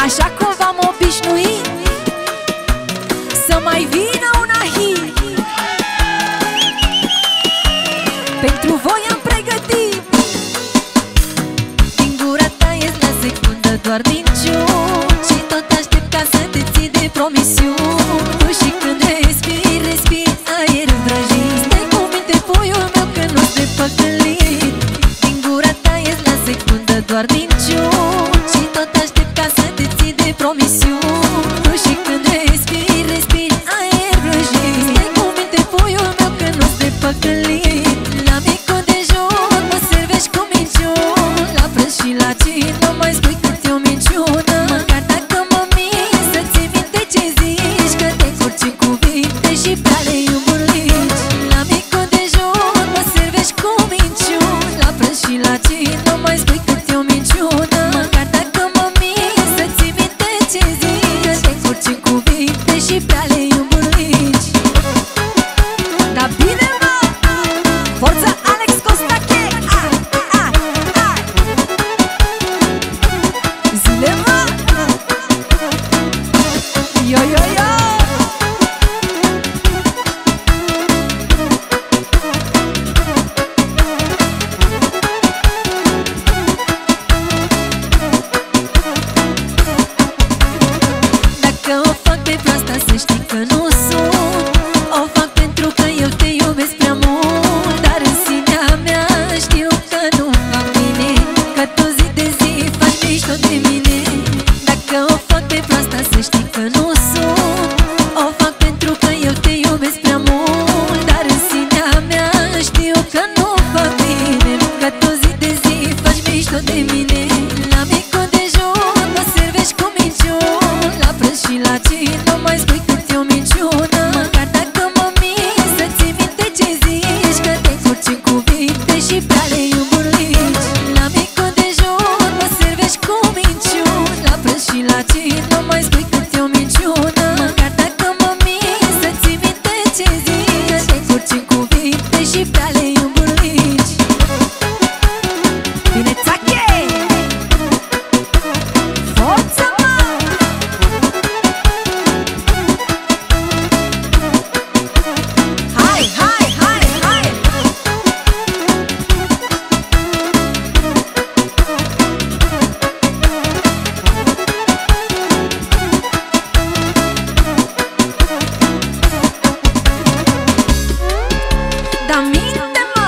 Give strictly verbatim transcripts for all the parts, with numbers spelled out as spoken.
Așa cum v-am obișnuit să mai vină un ahi. Pentru voi am pregătit. Din gura ta ies la secundă doar minciuni și tot aștept ca să te ții de promisiuni. Și când respiri, respiri aer vrăjit. Stai cu minte, puiul meu, că nu-s de păcălit. Din gura ta ies la secundă doar minciuni și tot aștept ca să te ții de promisiuni. Și când respiri, respiri aer vrăjit. Stai cu minte, puiul meu, că nu-s de păcălit. La micul dejun mă servești cu minciuni, la prânz și la cin nu mai spui cât e o minciună. Măcar dacă mă minți să ții minte ce zici, că te curci în cuvinte și pe ale iuburici. La micul dejun mă servești cu minciuni, la prânz și la cin nu mai spui cât e o minciună. Măcar dacă mă minți să ții minte ce zici, că te curci în cuvinte și pe ale iuburici. Dar bine, mă! Forța Alex Costache! Ai, ai, ai! Zile, mă! Yo, yo, yo! Dacă o fac pe proasta să știi că nu sunt. O fac pentru că eu te iubesc prea mult. Dar în sinea mea știu că nu fac bine, că tu zi de zi faci mișto de mine. Dacă o fac pe proasta să știi că nu sunt. O fac pentru că eu te iubesc prea mult. Dar în sinea mea știu că nu fac bine, că tu zi de zi faci mișto de mine. La micul dejun mă servești cu minciuni, la prânz și la cin nu mai spui cât e o minciună. Măcar dacă mă minți să ții minte ce zici, că te curci în cuvinte și pe ale iuburici. La micul dejun mă servești cu minciuni, la prânz și la cin nu mai spui cât e o minciună. Măcar dacă mă minți să ții minte ce zici, că te curci în cuvinte și pe ale iuburici. Bine, țache! Forță, mă! Hai, hai, hai, hai! Da minte-mă!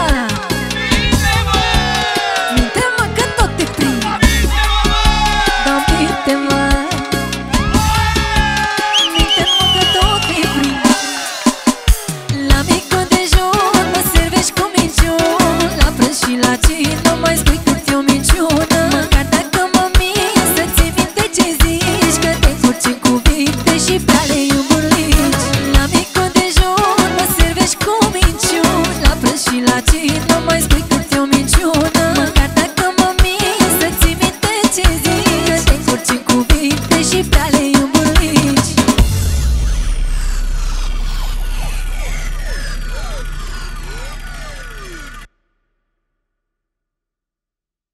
Minte-mă că tot te prind. Da minte-mă! Minte-mă că tot te prind. La micul dejun mă servești cu minciuni, la prânz și la cin nu mai spui cât e o minciună. Măcar dacă mă minți să ții minte ce zici, că te curci în cuvinte și pe ale iuburici. La micul dejun mă servești cu minciuni, la prânz și la cin nu mai spui cât e o minciună. Măcar dacă mă minți să ții minte ce zici, că te curci în cuvinte și pe ale